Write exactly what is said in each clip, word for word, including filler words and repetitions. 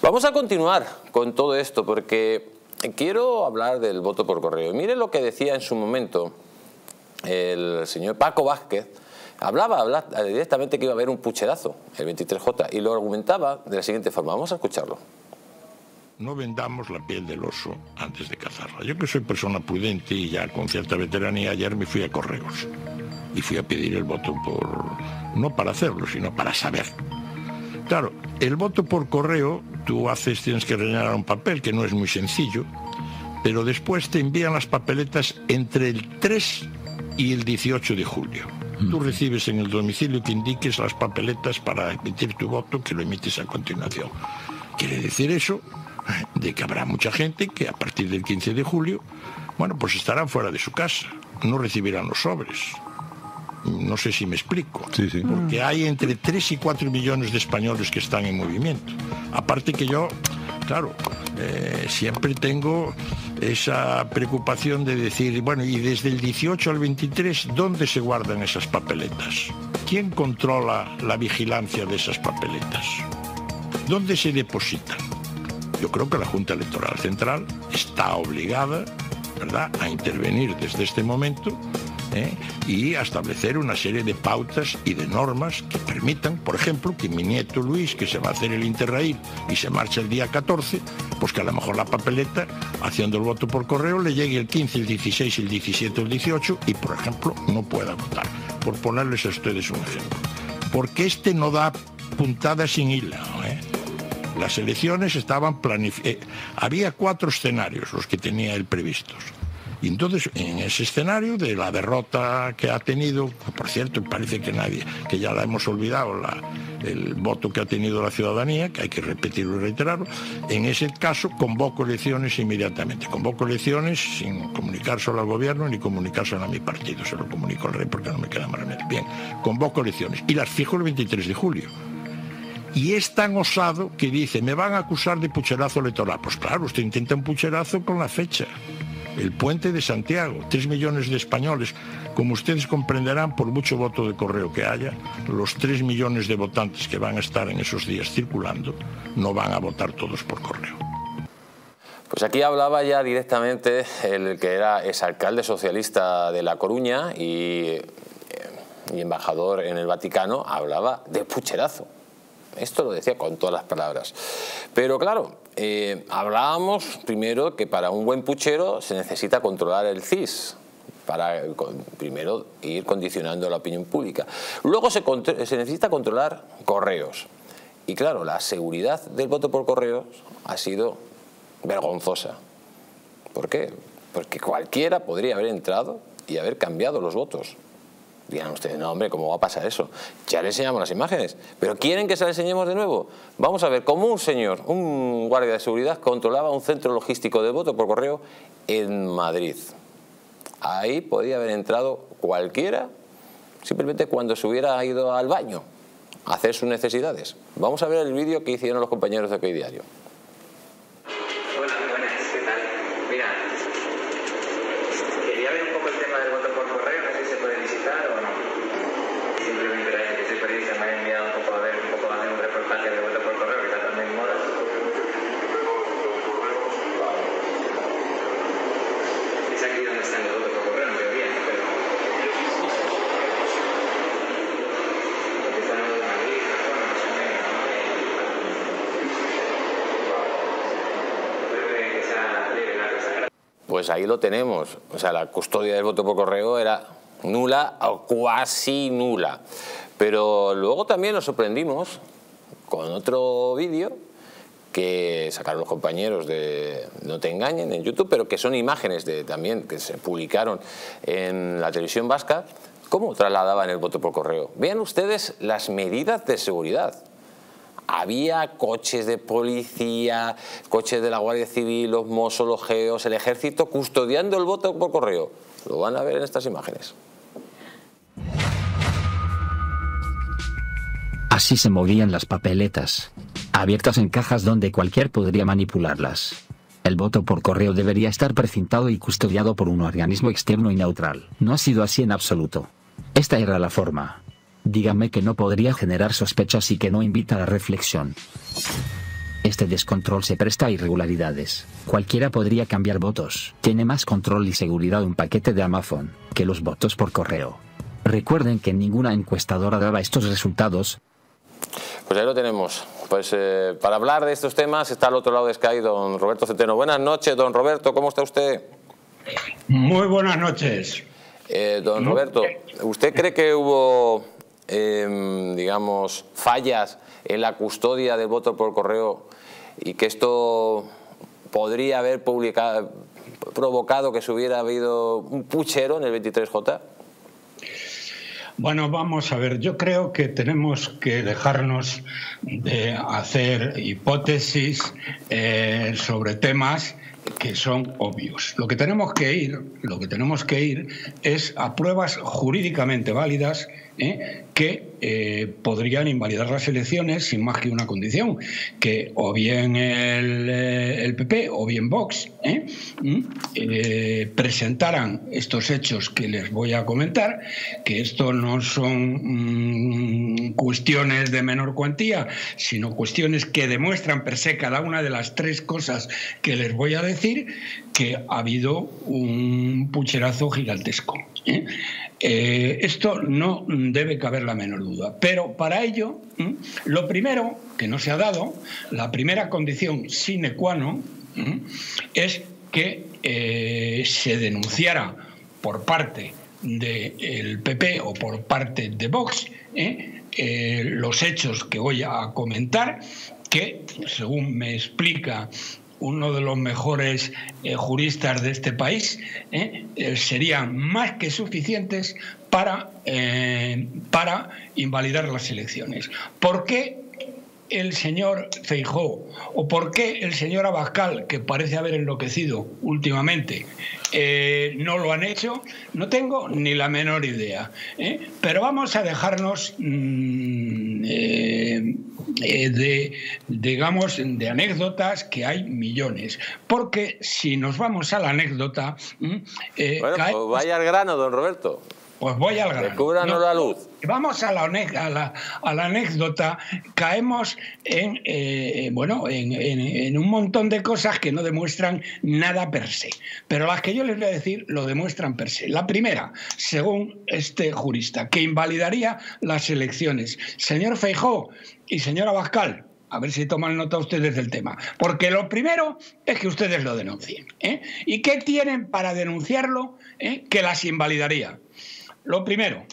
Vamos a continuar con todo esto porque quiero hablar del voto por correo. Mire lo que decía en su momento el señor Paco Vázquez. Hablaba, hablaba directamente que iba a haber un pucherazo, el veintitrés J, y lo argumentaba de la siguiente forma. Vamos a escucharlo. No vendamos la piel del oso antes de cazarla. Yo, que soy persona prudente y ya con cierta veteranía, ayer me fui a Correos y fui a pedir el voto por... no para hacerlo, sino para saber. Claro, el voto por correo, tú haces, tienes que rellenar un papel, que no es muy sencillo, pero después te envían las papeletas entre el tres y el dieciocho de julio. Tú recibes en el domicilio que indiques las papeletas para emitir tu voto, que lo emites a continuación. Quiere decir eso de que habrá mucha gente que a partir del quince de julio, bueno, pues estarán fuera de su casa, no recibirán los sobres. No sé si me explico. Sí, sí. Porque hay entre tres y cuatro millones de españoles que están en movimiento. Aparte que yo, claro, eh, siempre tengo esa preocupación de decir, bueno, y desde el dieciocho al veintitrés, ¿dónde se guardan esas papeletas? ¿Quién controla la vigilancia de esas papeletas? ¿Dónde se depositan? Yo creo que la Junta Electoral Central está obligada, ¿verdad?, a intervenir desde este momento, ¿eh?, y a establecer una serie de pautas y de normas que permitan, por ejemplo, que mi nieto Luis, que se va a hacer el Interrail y se marcha el día catorce, pues que a lo mejor la papeleta, haciendo el voto por correo, le llegue el quince, el dieciséis, el diecisiete o el dieciocho y, por ejemplo, no pueda votar. Por ponerles a ustedes un ejemplo. Porque este no da puntada sin hilo, ¿eh? Las elecciones estaban planificadas. Eh, había cuatro escenarios los que tenía él previstos. Y entonces, en ese escenario de la derrota que ha tenido, por cierto, parece que nadie, que ya la hemos olvidado, la, el voto que ha tenido la ciudadanía, que hay que repetirlo y reiterarlo, en ese caso convoco elecciones inmediatamente. Convoco elecciones sin comunicárselo al gobierno ni comunicárselo a mi partido. Se lo comunico al rey porque no me queda más remedio. Bien, convoco elecciones y las fijo el veintitrés de julio. Y es tan osado que dice, me van a acusar de pucherazo electoral. Pues claro, usted intenta un pucherazo con la fecha. El puente de Santiago, tres millones de españoles. Como ustedes comprenderán, por mucho voto de correo que haya, los tres millones de votantes que van a estar en esos días circulando no van a votar todos por correo. Pues aquí hablaba ya directamente el que era exalcalde socialista de La Coruña y, y embajador en el Vaticano, hablaba de pucherazo. Esto lo decía con todas las palabras. Pero claro, eh, hablábamos primero que para un buen puchero se necesita controlar el C I S, para con, primero ir condicionando la opinión pública. Luego se, se necesita controlar correos. Y claro, la seguridad del voto por correos ha sido vergonzosa. ¿Por qué? Porque cualquiera podría haber entrado y haber cambiado los votos. Dirán ustedes, no hombre, ¿cómo va a pasar eso? Ya le enseñamos las imágenes, pero ¿quieren que se las enseñemos de nuevo? Vamos a ver cómo un señor, un guardia de seguridad, controlaba un centro logístico de voto por correo en Madrid. Ahí podía haber entrado cualquiera, simplemente cuando se hubiera ido al baño a hacer sus necesidades. Vamos a ver el vídeo que hicieron los compañeros de OK Diario. Hola, buenas, ¿qué tal? Mira, quería ver un poco el tema del voto por correo, no sé si se puede visitar o no. Simplemente la gente que soy periodista me ha enviado un poco a ver, un poco a hacer un reportaje de voto por correo, que está también en moda. Es aquí donde están los votos por correo, en teoría, pero... Porque están los de Madrid, la zona, más o menos, ¿no? Puede que sea libre la cosa. Pues ahí lo tenemos. O sea, la custodia del voto por correo era nula o cuasi nula. Pero luego también nos sorprendimos con otro vídeo que sacaron los compañeros de No Te Engañen en YouTube, pero que son imágenes de, también que se publicaron en la televisión vasca, cómo trasladaban el voto por correo. Vean ustedes las medidas de seguridad. Había coches de policía, coches de la Guardia Civil, los mozos, los geos, el ejército custodiando el voto por correo. Lo van a ver en estas imágenes. Así se movían las papeletas, abiertas en cajas donde cualquier podría manipularlas. El voto por correo debería estar precintado y custodiado por un organismo externo y neutral. No ha sido así en absoluto. Esta era la forma. Dígame que no podría generar sospechas y que no invita a la reflexión. Esta este descontrol se presta a irregularidades. Cualquiera podría cambiar votos. Tiene más control y seguridad un paquete de Amazon que los votos por correo. Recuerden que ninguna encuestadora daba estos resultados. Pues ahí lo tenemos. Pues eh, para hablar de estos temas está al otro lado de Sky don Roberto Centeno. Buenas noches, don Roberto, ¿cómo está usted? Muy buenas noches. Eh, don Roberto, ¿usted cree que hubo, eh, digamos, fallas en la custodia del voto por correo y que esto podría haber publicado, provocado que se hubiera habido un puchero en el veintitrés J? Bueno, vamos a ver, yo creo que tenemos que dejarnos de hacer hipótesis eh, sobre temas que son obvios. Lo que tenemos que ir, lo que tenemos que ir es a pruebas jurídicamente válidas ¿eh? que eh, podrían invalidar las elecciones sin más que una condición, que o bien el, eh, el P P o bien Vox ¿eh? Eh, presentaran estos hechos que les voy a comentar, que esto no son mmm, cuestiones de menor cuantía, sino cuestiones que demuestran per se cada una de las tres cosas que les voy a decir, que ha habido un pucherazo gigantesco. ¿eh? Eh, esto no debe caber la menor duda, pero para ello ¿eh? lo primero que no se ha dado, la primera condición sine qua non ¿eh? es que eh, se denunciara por parte del P P o por parte de Vox ¿eh? Eh, los hechos que voy a comentar, que según me explica uno de los mejores eh, juristas de este país, eh, eh, serían más que suficientes para, eh, para invalidar las elecciones. ¿Por qué el señor Feijóo o por qué el señor Abascal, que parece haber enloquecido últimamente, eh, no lo han hecho? No tengo ni la menor idea. ¿eh? Pero vamos a dejarnos mmm, eh, eh, de, digamos, de anécdotas, que hay millones. Porque si nos vamos a la anécdota... Eh, bueno, cae... pues vaya al grano, don Roberto. Pues voy al grano. Descúbranos no, la luz. Vamos a la, a la, a la anécdota. Caemos en, eh, bueno, en, en, en un montón de cosas que no demuestran nada per se. Pero las que yo les voy a decir lo demuestran per se. La primera, según este jurista, que invalidaría las elecciones. Señor Feijóo y señor Abascal, a ver si toman nota ustedes del tema. Porque lo primero es que ustedes lo denuncien. ¿eh? ¿Y qué tienen para denunciarlo? ¿eh? Que las invalidaría. Lo primero,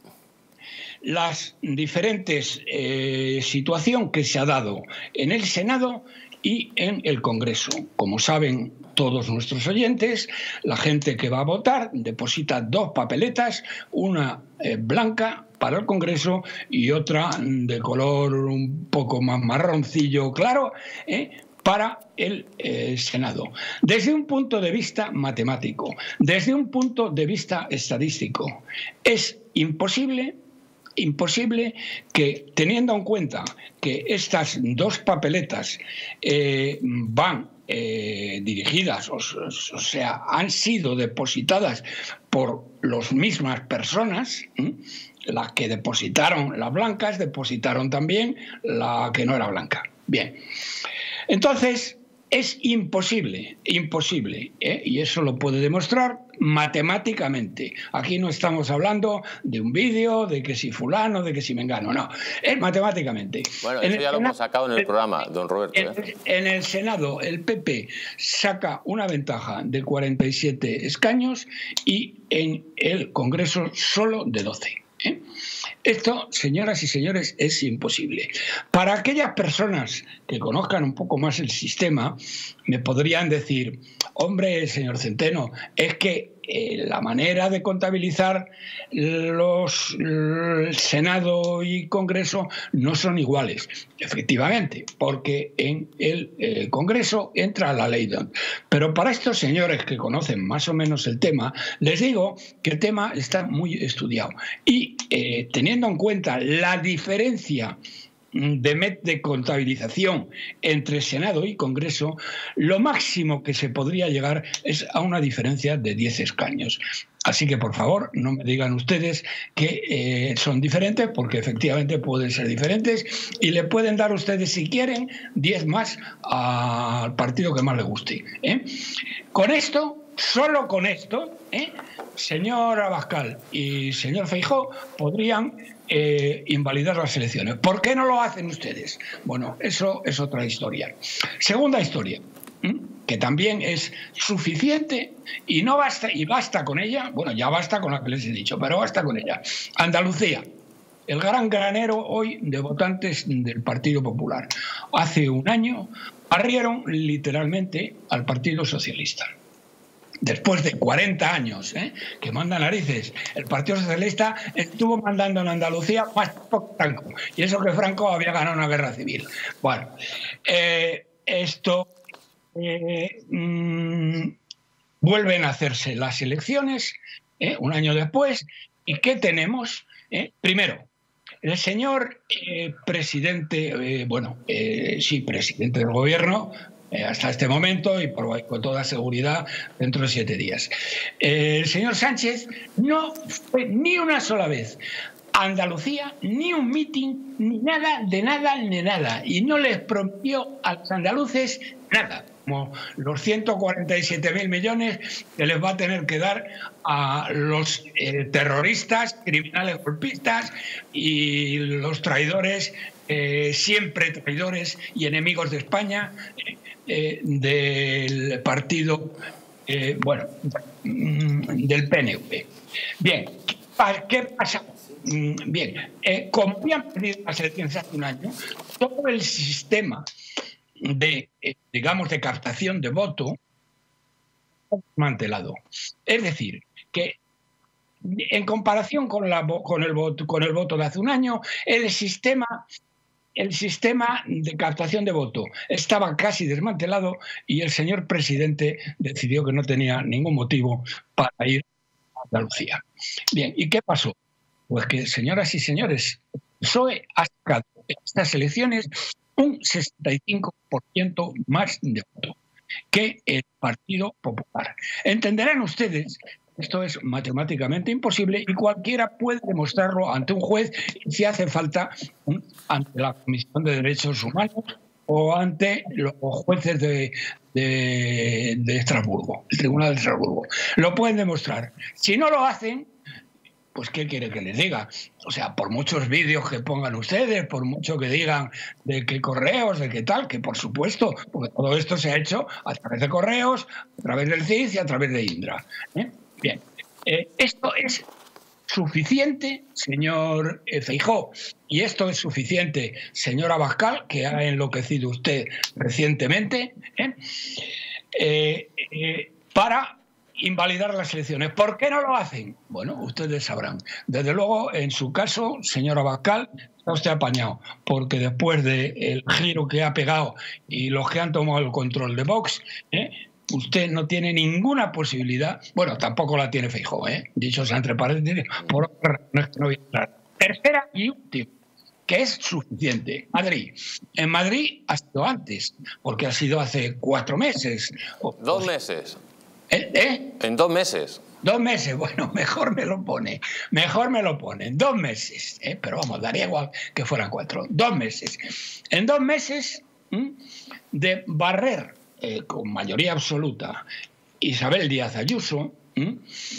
las diferentes eh, situaciones que se ha dado en el Senado y en el Congreso. Como saben todos nuestros oyentes, la gente que va a votar deposita dos papeletas, una eh, blanca para el Congreso y otra de color un poco más marroncillo claro, ¿eh? para el eh, Senado. Desde un punto de vista matemático, desde un punto de vista estadístico, es imposible, imposible que, teniendo en cuenta que estas dos papeletas eh, van eh, dirigidas, o, o sea, han sido depositadas por las mismas personas, ¿eh? Las que depositaron las blancas, depositaron también la que no era blanca. Bien. Entonces, es imposible, imposible, ¿eh? y eso lo puede demostrar matemáticamente. Aquí no estamos hablando de un vídeo, de que si fulano, de que si mengano, no, es matemáticamente. Bueno, eso ya lo hemos sacado en el programa, don Roberto. ¿eh? En, en el Senado, el P P saca una ventaja de cuarenta y siete escaños y en el Congreso solo de doce. ¿eh? Esto, señoras y señores, es imposible. Para aquellas personas que conozcan un poco más el sistema, me podrían decir, hombre, señor Centeno, es que eh, la manera de contabilizar los el Senado y Congreso no son iguales. Efectivamente, porque en el eh, Congreso entra la ley D O N T. Pero para estos señores que conocen más o menos el tema, les digo que el tema está muy estudiado. Y eh, teniendo en cuenta la diferencia de, de contabilización entre Senado y Congreso, lo máximo que se podría llegar es a una diferencia de diez escaños. Así que, por favor, no me digan ustedes que eh, son diferentes, porque efectivamente pueden ser diferentes y le pueden dar ustedes, si quieren, diez más al partido que más les guste, ¿eh? Con esto, solo con esto, ¿eh? señor Abascal y señor Feijóo podrían eh, invalidar las elecciones. ¿Por qué no lo hacen ustedes? Bueno, eso es otra historia. Segunda historia, ¿eh? que también es suficiente y no basta, y basta con ella, bueno, ya basta con la que les he dicho, pero basta con ella. Andalucía, el gran granero hoy de votantes del Partido Popular. Hace un año arrieron literalmente al Partido Socialista. Después de cuarenta años, ¿eh? que manda narices, el Partido Socialista estuvo mandando en Andalucía más poco Franco, y eso que Franco había ganado una guerra civil. Bueno, eh, esto... Eh, mmm, vuelven a hacerse las elecciones eh, un año después. ¿Y qué tenemos? Eh, primero, el señor eh, presidente, eh, bueno, eh, sí, presidente del gobierno, eh, hasta este momento y por, con toda seguridad dentro de siete días. Eh, el señor Sánchez no fue ni una sola vez a Andalucía, ni un mitin, ni nada, de nada, ni nada. Y no les prometió a los andaluces nada, como los ciento cuarenta y siete mil millones que les va a tener que dar a los eh, terroristas, criminales golpistas y los traidores, eh, siempre traidores y enemigos de España, eh, del partido, eh, bueno, del P N V. Bien, ¿qué pasa? Bien, eh, como habían perdido las elecciones hace un año, todo el sistema de, eh, digamos, de captación de voto desmantelado. Es decir, que en comparación con, la, con, el voto, con el voto de hace un año, el sistema, el sistema de captación de voto estaba casi desmantelado y el señor presidente decidió que no tenía ningún motivo para ir a Andalucía. Bien, ¿y qué pasó? Pues que, señoras y señores, el P S O E ha sacado en estas elecciones un sesenta y cinco por ciento más de voto que el Partido Popular. Entenderán ustedes, esto es matemáticamente imposible y cualquiera puede demostrarlo ante un juez si hace falta, ante la Comisión de Derechos Humanos o ante los jueces de, de, de Estrasburgo, el Tribunal de Estrasburgo. Lo pueden demostrar. Si no lo hacen, pues ¿qué quiere que les diga? O sea, por muchos vídeos que pongan ustedes, por mucho que digan de qué correos, de qué tal, que por supuesto, porque todo esto se ha hecho a través de correos, a través del C I S y a través de Indra. ¿eh? Bien, eh, esto es suficiente, señor eh, Feijóo, y esto es suficiente, señor Abascal, que ha enloquecido usted recientemente, ¿eh? Eh, eh, para invalidar las elecciones. ¿Por qué no lo hacen? Bueno, ustedes sabrán. Desde luego, en su caso, señor Abascal, está usted apañado, porque después del giro que ha pegado y los que han tomado el control de Vox, ¿eh? usted no tiene ninguna posibilidad, bueno, tampoco la tiene Feijóo, ¿eh? dicho sea entre paréntesis, por otras razones que no voy a hablar. Tercera y última, que es suficiente. Madrid. En Madrid ha sido antes, porque ha sido hace cuatro meses. Dos meses. ¿Eh? ¿Eh? En dos meses. Dos meses, bueno, mejor me lo pone, mejor me lo pone, dos meses, ¿eh? pero vamos, daría igual que fueran cuatro, dos meses. En dos meses ¿eh? de barrer eh, con mayoría absoluta Isabel Díaz Ayuso ¿eh?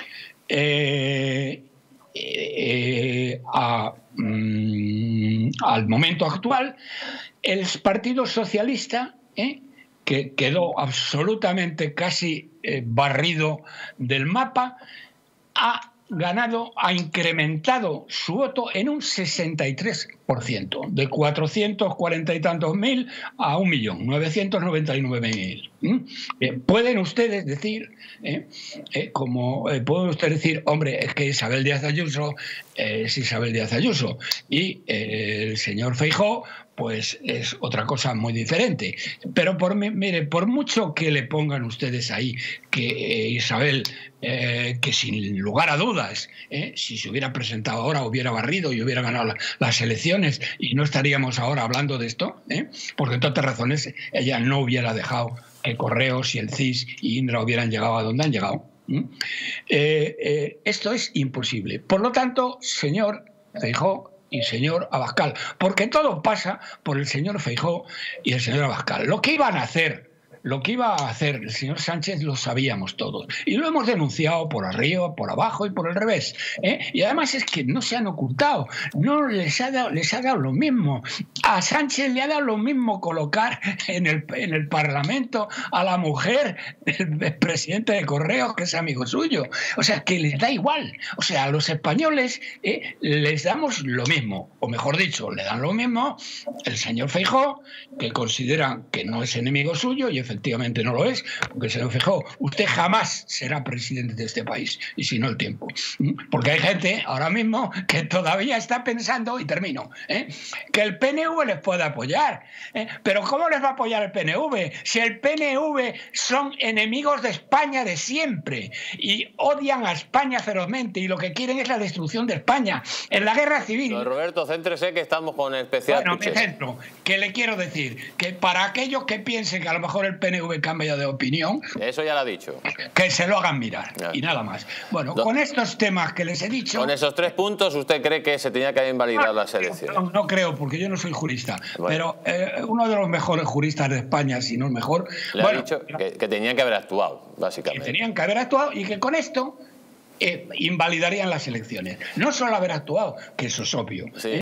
Eh, eh, a, mm, al momento actual, el Partido Socialista ¿eh? que quedó absolutamente casi eh, barrido del mapa, ha ganado, ha incrementado su voto en un sesenta y tres por ciento, de cuatrocientos cuarenta y tantos mil a un millón, novecientos noventa y nueve mil. ¿Mm? Eh, pueden ustedes decir, eh, eh, como eh, pueden ustedes decir, hombre, es que Isabel Díaz Ayuso eh, es Isabel Díaz Ayuso y eh, el señor Feijóo pues es otra cosa muy diferente. Pero por, mire, por mucho que le pongan ustedes ahí que eh, Isabel, eh, que sin lugar a dudas, eh, si se hubiera presentado ahora, hubiera barrido y hubiera ganado la, las elecciones y no estaríamos ahora hablando de esto, eh, porque entre otras razones ella no hubiera dejado que Correos y el C I S y Indra hubieran llegado a donde han llegado. ¿eh? Eh, eh, esto es imposible. Por lo tanto, señor Feijóo y señor Abascal, porque todo pasa por el señor Feijóo y el señor Abascal. Lo que iban a hacer, lo que iba a hacer el señor Sánchez lo sabíamos todos y lo hemos denunciado por arriba, por abajo y por el revés, ¿eh? Y además es que no se han ocultado, no les ha dado, les ha dado lo mismo. A Sánchez le ha dado lo mismo colocar en el, en el Parlamento a la mujer del presidente de Correos, que es amigo suyo. O sea, que les da igual. O sea, a los españoles eh, les damos lo mismo, o mejor dicho, le dan lo mismo el señor Feijóo, que consideran que no es enemigo suyo y efectivamente no lo es, porque se lo fijó, usted jamás será presidente de este país, y si no el tiempo. Porque hay gente ahora mismo que todavía está pensando, y termino, ¿eh? que el P N V les puede apoyar. ¿eh? Pero ¿cómo les va a apoyar el P N V? Si el P N V son enemigos de España de siempre, y odian a España ferozmente, y lo que quieren es la destrucción de España. En la guerra civil... Don Roberto, céntrese que estamos con el especial. Bueno, me centro, que le quiero decir, que para aquellos que piensen que a lo mejor el P N V cambia de opinión, eso ya lo ha dicho, que se lo hagan mirar, ya. Y nada más. Bueno, no. Con estos temas que les he dicho... Con esos tres puntos, ¿usted cree que se tenía que haber invalidado las elecciones? No, no creo, porque yo no soy jurista, bueno. pero eh, uno de los mejores juristas de España, si no el mejor... Le bueno, ha dicho que, que tenían que haber actuado, básicamente. Que tenían que haber actuado y que con esto eh, invalidarían las elecciones. No solo haber actuado, que eso es obvio. Sí. ¿eh?